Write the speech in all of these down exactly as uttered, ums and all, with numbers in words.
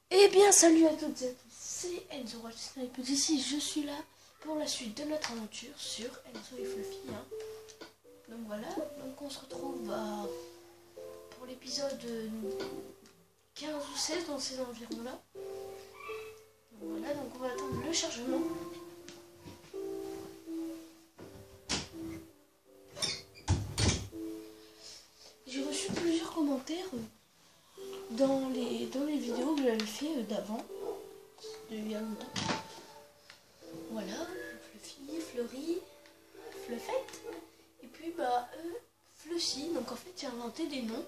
Eh bien, salut à toutes et à tous, c'est Enzo Sniper ici, je suis là pour la suite de notre aventure sur Enzo et Fluffy. Hein. Donc voilà, donc on se retrouve bah, pour l'épisode quinze ou seize dans ces environs-là. Voilà, donc on va attendre le chargement. J'ai reçu plusieurs commentaires dans les, dans les vidéos que j'avais fait d'avant, il y a longtemps. Voilà, Fluffy, Fleury, Fluffette, et puis bah euh, Fluffy. Donc en fait j'ai inventé des noms.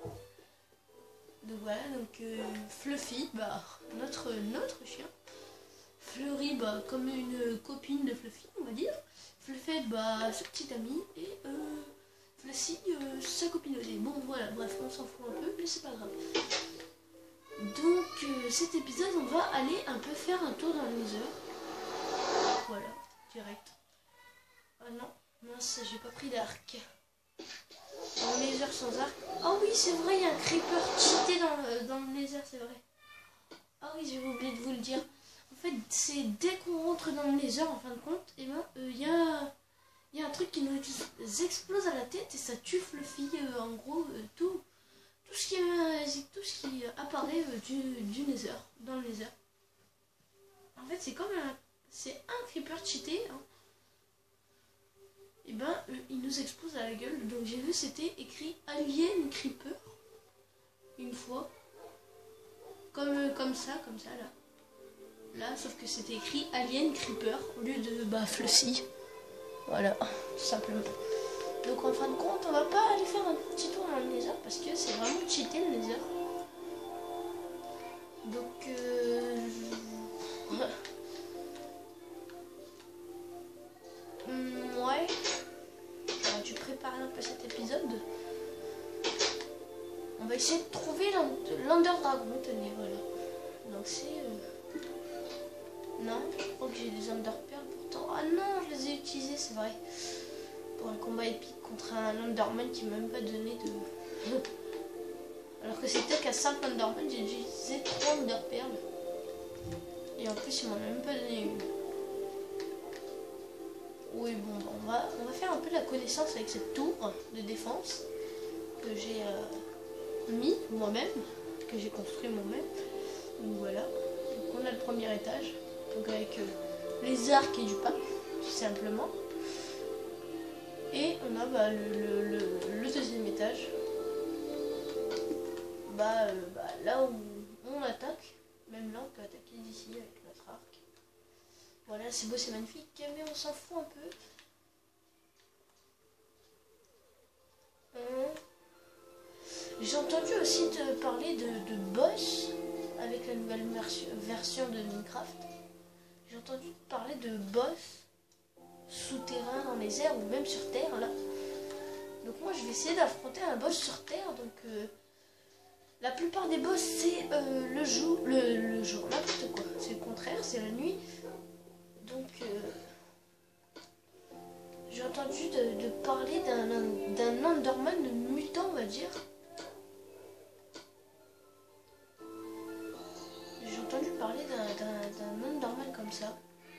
Donc voilà, donc euh, Fluffy, bah notre notre chien. Fleury, bah comme une copine de Fluffy, on va dire. Fluffette, bah sa petite amie, et euh, Fluffy, euh, sa copine aussi. Bon voilà, bref, on s'en fout un peu, mais c'est pas grave. Donc euh, cet épisode, on va aller un peu faire un tour dans le Nether. Voilà, direct. Ah non, mince, j'ai pas pris d'arc. Dans le Nether sans arc. Ah oui, c'est vrai, il y a un creeper cheaté dans le, dans le Nether, c'est vrai. Ah oui, j'ai oublié de vous le dire. En fait, c'est dès qu'on rentre dans le Nether, en fin de compte, et ben, il euh, y, a, y a un truc qui nous explose à la tête et ça tue Fluffy. Euh, en gros, euh, tout, tout ce qui, euh, tout ce qui apparaît euh, du, du Nether, dans le Nether. En fait, c'est comme un, c'est un creeper cheaté. Hein. Et ben, euh, il nous explose à la gueule. Donc j'ai vu, c'était écrit Alien Creeper. Une fois. Comme, euh, comme ça, comme ça, là. Là, sauf que c'était écrit Alien Creeper au lieu de bah, Fluffy. Voilà, tout simplement. Donc en fin de compte, on va pas aller faire un petit tour dans le Nether parce que c'est vraiment cheaté le Nether. Donc, euh... mmh, ouais. Alors, tu prépares un peu cet épisode. On va essayer de trouver l'Under Dragon, tenez, voilà. Donc c'est... Euh... Non, je crois que j'ai des Under Pearl pourtant. Ah non, je les ai utilisés, c'est vrai. Pour un combat épique contre un Enderman qui m'a même pas donné de... Alors que c'était qu'à cinq Enderman, j'ai utilisé trois Under Pearl. Et en plus, il m'en a même pas donné une. Oui, bon, on va, on va faire un peu la connaissance avec cette tour de défense que j'ai euh, mis moi-même, que j'ai construit moi-même. Donc voilà. Donc on a le premier étage. Donc avec euh, les arcs et du pain, tout simplement. Et on a bah, le, le, le, le deuxième étage. Bah, euh, bah, là où on attaque. Même là on peut attaquer d'ici avec notre arc. Voilà, c'est beau, c'est magnifique, mais on s'en fout un peu. Hum. J'ai entendu aussi te parler de, de boss avec la nouvelle version de Minecraft. J'ai entendu parler de boss souterrains dans les airs ou même sur terre là. Donc moi je vais essayer d'affronter un boss sur terre. Donc euh, la plupart des boss c'est euh, le jour, le, le jour, n'importe quoi. C'est le contraire, c'est la nuit. Donc euh, j'ai entendu de, de parler d'un d'un Enderman mutant, on va dire. J'ai entendu parler d'un Enderman comme ça.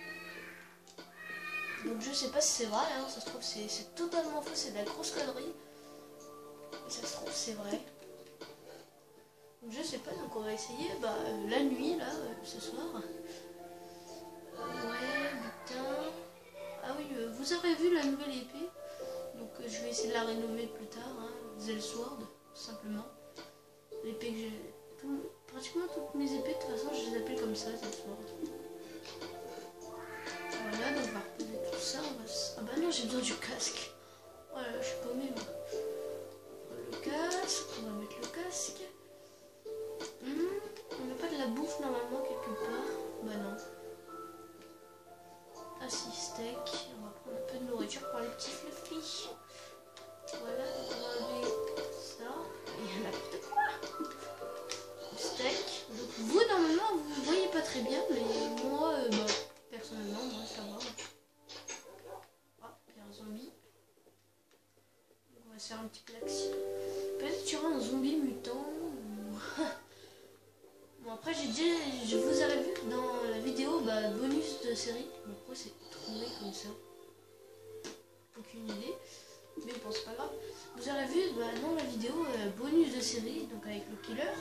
Donc je sais pas si c'est vrai, hein, ça se trouve c'est totalement faux, c'est de la grosse connerie. Et ça se trouve c'est vrai. Donc je sais pas, donc on va essayer bah, euh, la nuit là, euh, ce soir. Euh, ouais, putain. Ah oui, euh, vous avez vu la nouvelle épée. Donc euh, je vais essayer de la rénover plus tard, hein. Zellsword, tout simplement. L'épée que j'ai... Tout... Pratiquement toutes mes épées, de toute façon je les appelle comme ça, Zellsword. Voilà, donc on va reposer tout ça. On va... Ah bah non, j'ai besoin du casque. Voilà, je suis paumée moi. Le casque, on va mettre le casque. Hum, on n'a pas de la bouffe normalement quelque part. Bah non. Ah si, steak. On va prendre un peu de nourriture pour les petits Fluffy. Voilà, donc on va enlever ça. Et il y a n'importe quoi. Steak. Donc vous normalement vous voyez pas très bien, mais moi, euh, bah, personnellement, moi ça va. Ah, il y a un zombie. Donc, on va se faire un petit plaque. Peut-être qu'il y aura un zombie mutant. je vous aurais vu dans la vidéo bah, bonus de série. Mais pourquoi c'est trouvé comme ça? Aucune idée. Mais bon, c'est pas grave. Vous aurez vu bah, dans la vidéo euh, bonus de série, donc avec le killer.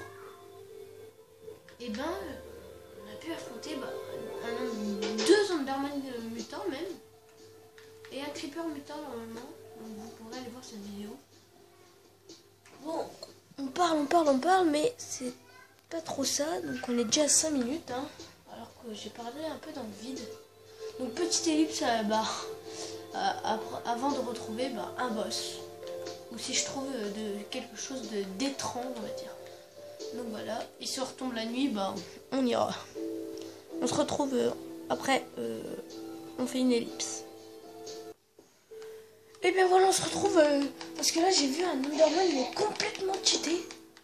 Et ben, euh, on a pu affronter bah, un, deux Enderman mutants même. Et un creeper mutant normalement. Donc vous pourrez aller voir cette vidéo. Bon, on parle, on parle, on parle, mais c'est pas trop ça. Donc on est déjà à cinq minutes. Hein, alors que j'ai parlé un peu dans le vide. Donc petite ellipse à bah, après, avant de retrouver bah, un boss. Ou si je trouve de, quelque chose de d'étrange, on va dire. Donc voilà. Et si on retombe la nuit, bah, on ira. On se retrouve euh, après. Euh, on fait une ellipse. Et bien voilà, on se retrouve euh, parce que là j'ai vu un Enderman mais complètement cheaté.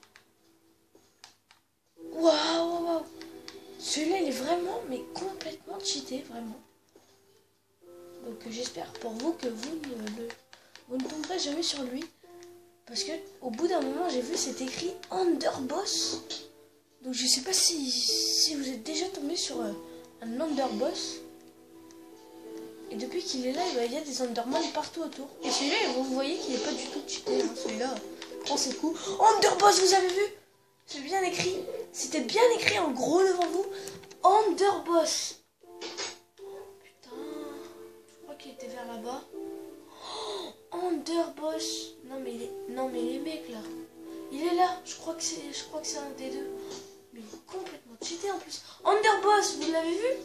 Waouh, waouh, waouh. Celui-là il est vraiment mais complètement cheaté, vraiment. Donc euh, j'espère pour vous que vous ne, le, vous ne tomberez jamais sur lui. Parce que au bout d'un moment j'ai vu c'est écrit Underboss. Donc je sais pas si, si vous êtes déjà tombé sur euh, un Underboss. Et depuis qu'il est là, il y a des Enderman partout autour. Et celui-là, vous voyez qu'il n'est pas du tout cheaté. Hein. Celui-là prend ses coups. Underboss, vous avez vu? C'est bien écrit. C'était bien écrit en gros devant vous. Underboss. Putain. Je crois qu'il était vers là-bas. Oh, Underboss. Non mais, les... non mais les mecs là. Il est là. Je crois que c'est je crois que c'est un des deux. Mais il est complètement cheaté en plus. Underboss, vous l'avez vu?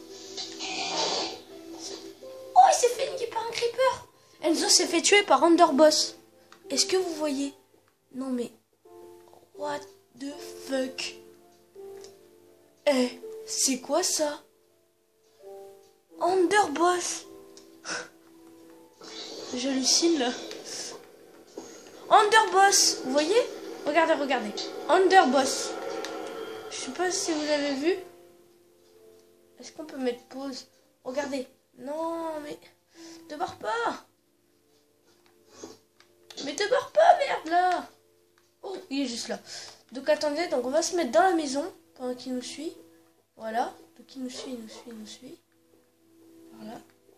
Oh, il s'est fait niquer par un creeper. Enzo s'est fait tuer par Underboss. Est-ce que vous voyez? Non mais... What the fuck? Eh, c'est quoi ça? Underboss. J'hallucine là. Underboss. Vous voyez? Regardez, regardez. Underboss. Je sais pas si vous avez vu. Est-ce qu'on peut mettre pause? Regardez. Non, mais... Te barre pas. Mais te barre pas, merde, là. Oh, il est juste là. Donc, attendez. Donc, on va se mettre dans la maison pendant qu'il nous suit. Voilà. Donc, il nous suit, il nous suit, il nous suit. Voilà.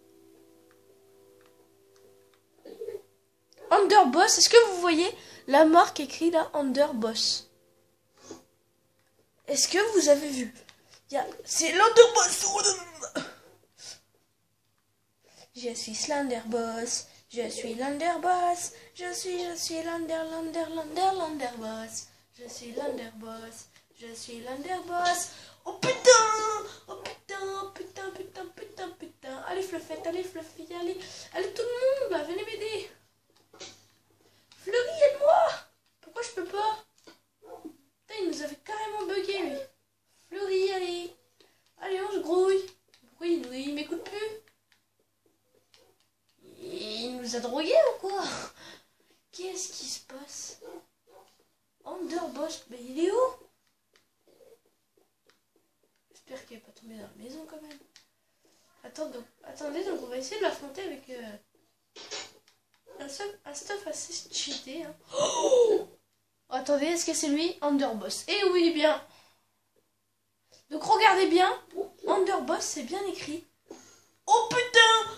Underboss. Est-ce que vous voyez la marque écrite là? Underboss. Est-ce que vous avez vu? A... C'est l'Underboss. Je suis Slenderboss, je suis l'Underboss, je suis, je suis l'Under, l'Under, l'Under, l'Underboss, je suis l'Underboss, je suis l'Underboss. Oh putain, oh putain, putain, putain, putain, putain. Allez Fluffette, allez Fluffy, allez, allez tout le monde là, venez m'aider. Fleury, aide-moi. Pourquoi je peux pas? Putain, il nous avait carrément bugué lui. Fleury, allez, allez, on se grouille. Pourquoi il, il m'écoute plus? Il nous a drogués ou quoi? Qu'est-ce qui se passe? Underboss, mais il est où? J'espère qu'il n'est pas tombé dans la maison quand même. Attends, donc, attendez, donc on va essayer de l'affronter avec euh, un, stuff, un stuff assez cheaté. Hein. Oh, attendez, est-ce que c'est lui? Underboss. Eh oui, bien. Donc regardez bien. Underboss, c'est bien écrit. Oh putain!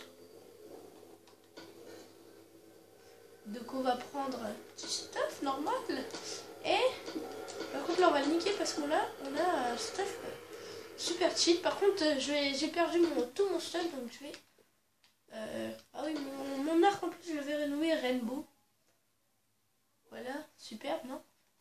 Donc on va prendre du stuff normal. Et par contre là on va le niquer parce qu'on a, on a un stuff super cheat. Par contre j'ai perdu mon, tout mon stuff, donc je vais... Euh, ah oui, mon, mon arc en plus je l'avais rénové Rainbow. Voilà, super, non?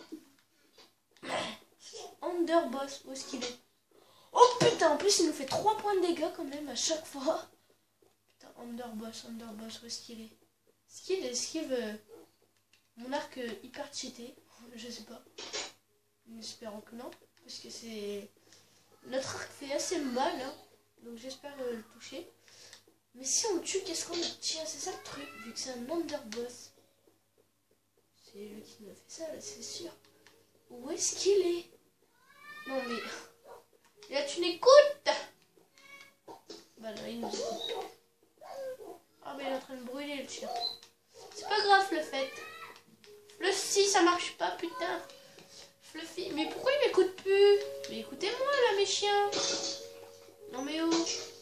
Underboss, où est-ce qu'il est? Oh putain, en plus il nous fait trois points de dégâts quand même à chaque fois. Putain, Underboss, Underboss, où est-ce qu'il est? Est-ce qu'il esquive euh, mon arc euh, hyper cheaté? Je sais pas. Espérons que non. Parce que c'est... Notre arc fait assez mal. Hein, donc j'espère euh, le toucher. Mais si on le tue, qu'est-ce qu'on obtient? C'est ça le truc. Vu que c'est un Underboss. C'est lui qui nous a fait ça, là, c'est sûr. Où est-ce qu'il est? Non mais... Là tu n'écoutes. Bah non, il nous écoute. Ah mais il est en train de brûler le chien. C'est pas grave le fait. Fluffy, ça marche pas, putain. Fluffy, mais pourquoi il m'écoute plus? Mais écoutez-moi la les chiens. Non mais oh.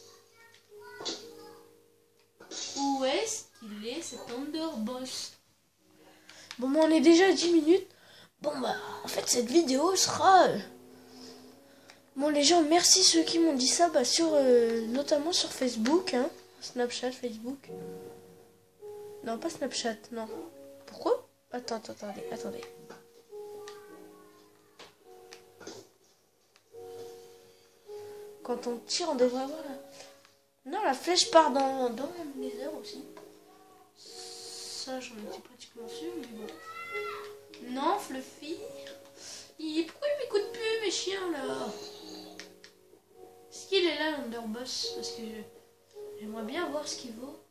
Où est-ce qu'il est cet underboss? Bon, bah, on est déjà à dix minutes. Bon, bah, en fait, cette vidéo sera... Euh... Bon, les gens, merci ceux qui m'ont dit ça, bah, sur, euh, notamment sur Facebook, hein. Snapchat, Facebook. Non, pas Snapchat, non. Pourquoi? Attends, attends, attendez, attendez. Quand on tire, on devrait avoir la... Non, la flèche part dans, dans les airs aussi. Ça, j'en étais pratiquement sûr, mais bon. Non, Fluffy. Il... Pourquoi il m'écoute plus, mes chiens, là? Est-ce qu'il est là, l'underboss? Parce que j'aimerais bien voir ce qu'il vaut.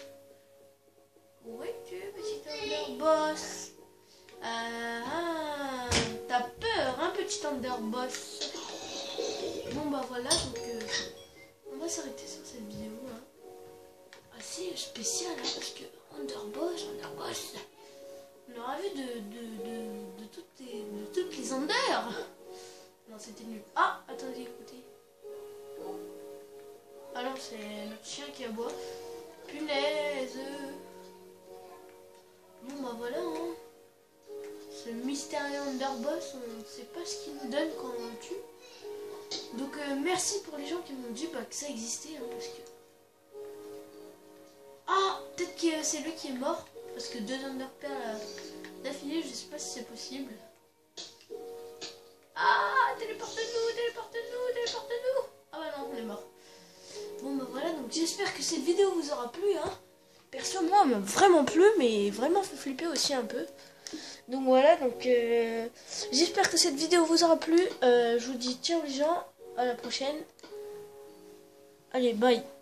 Où es-tu, petit underboss? Ah, ah, t'as peur, hein, petit underboss? Bon, bah voilà, donc euh, on va s'arrêter sur cette vidéo, hein. Assez spéciale, hein, parce que underboss, underboss, on aura vu de, de, de, de, toutes, les, de toutes les unders. Non, c'était nul. Ah, attendez, écoutez. Ah non, c'est notre chien qui aboie. Punaise. Bon, bah voilà, hein. Ce mystérieux underboss, on ne sait pas ce qu'il nous donne quand on le tue. Donc euh, merci pour les gens qui m'ont dit bah, que ça existait, hein, parce que... Ah, peut-être que c'est lui qui est mort, parce que deux underpairs d'affilée, je sais pas si c'est possible. Ah, téléporte-nous, téléporte-nous, téléporte-nous. Ah bah non, on est mort. Bon bah voilà, donc j'espère que cette vidéo vous aura plu, hein. Perso, moi, elle m'a vraiment plu, mais vraiment fait flipper aussi un peu. Donc voilà, donc euh, j'espère que cette vidéo vous aura plu. Euh, je vous dis ciao les gens, à la prochaine. Allez, bye.